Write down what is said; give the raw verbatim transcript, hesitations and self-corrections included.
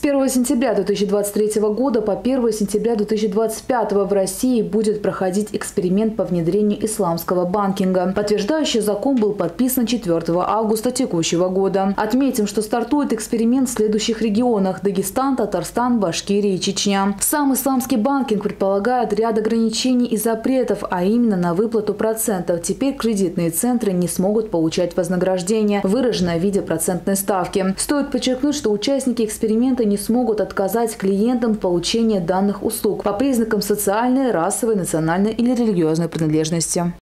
первого сентября две тысячи двадцать третьего года по первое сентября две тысячи двадцать пятого в России будет проходить эксперимент по внедрению исламского банкинга. Подтверждающий закон был подписан четвёртого августа текущего года. Отметим, что стартует эксперимент в следующих регионах – Дагестан, Татарстан, Башкирия и Чечня. Сам исламский банкинг предполагает ряд ограничений и запретов, а именно на выплату процентов. Теперь кредитные центры не смогут получать вознаграждение, выраженное в виде процентной ставки. Стоит подчеркнуть, что участники эксперимента не смогут отказать клиентам в получении данных услуг по признакам социальной, расовой, национальной или религиозной принадлежности.